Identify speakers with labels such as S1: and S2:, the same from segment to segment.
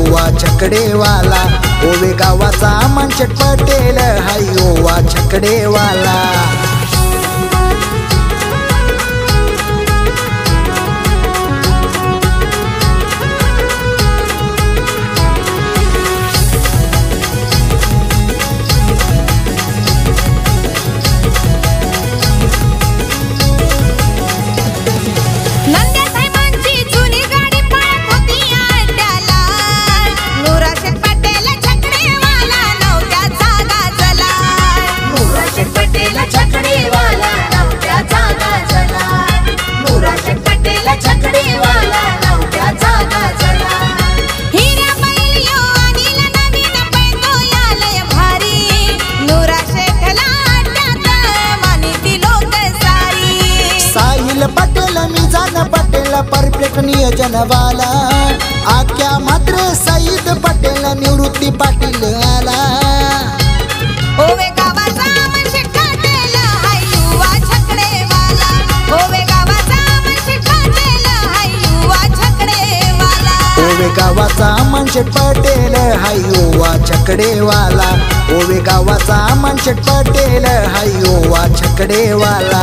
S1: युवा छकडेवाला, ओवे गावाचा मनशेट पटेल हाय युवा छकडेवाला। परफेक्ट नियोजन वाला, आख्या मात्र सईद पटेल निवृत्ती पाटील आला।
S2: ओवे गावाचा मनशेट पटेल हाय युवा छकडेवाला, ओवे गावाचा मनशेट पटेल हाय युवा छकडेवाला,
S1: ओवे गावाचा मनशेट पटेल हाय युवा छकडेवाला, ओवे गावाचा मनशेट पटेल हाय युवा छकडेवाला।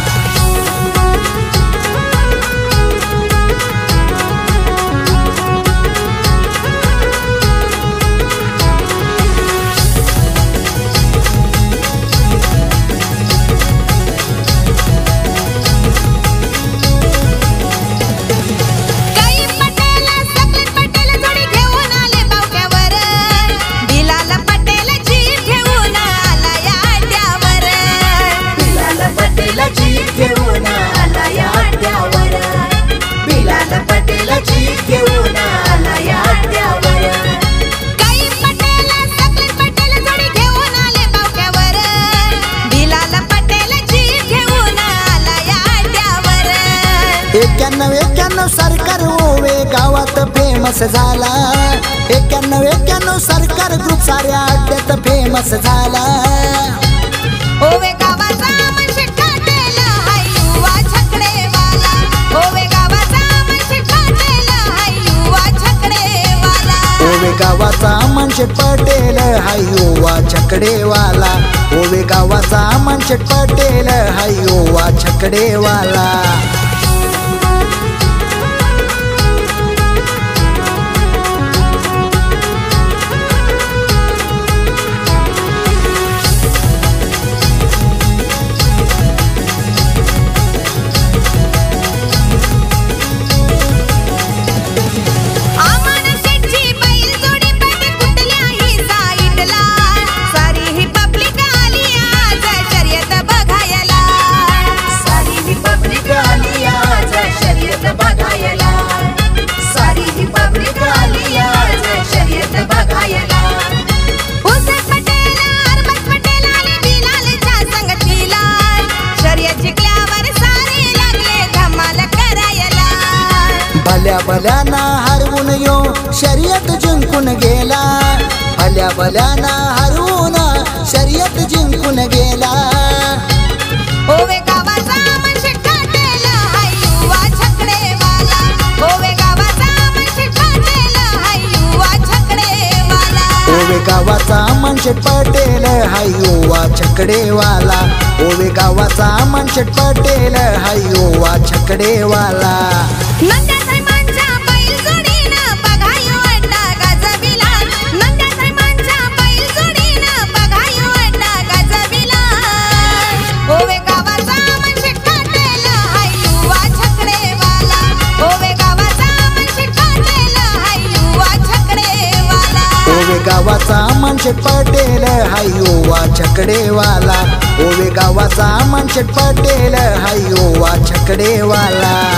S1: एक्क्याण्णव सरकार ओवे गावात फेमस झाला, 91 सरकार ग्रुप साऱ्या अड्ड्यात फेमस झाला।
S2: ओवे गावाचा मनशेट पटेल हाय युवा छकडेवाला, ओवे गावाचा मनशेट पटेल हाय युवा छकडेवाला,
S1: ओवे गावाचा मनशेट पटेल हाय युवा छकडेवाला, ओवे गावाचा मनशेट पटेल हाय युवा छकडेवाला। भल्या भल्याना हरवून यो शर्यत जिंकून गेला, भल्या भल्याना हरवून शर्यत जिंकून गेला।
S2: ओवे गावाचा मनशेट पटेल हाय युवा छकडेवाला, ओवे गावाचा मनशेट पटेल हाय युवा छकडेवाला,
S1: ओवे गावाचा मनशेट पटेल हाय युवा छकडेवाला, ओवे गावाचा मनशेट पटेल हाय युवा छकडेवाला। गावाचा मनशेट पटेल हाय युवा छकडेवाला, ओवे गावाचा मनशेट पटेल हाय युवा छकडेवाला।